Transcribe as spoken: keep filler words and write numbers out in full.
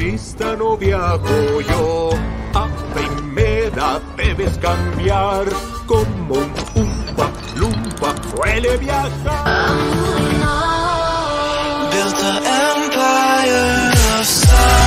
turista no viajo yo. A primera debes cambiar, como un umpa lumpa suele viajar. Built the empire of stars.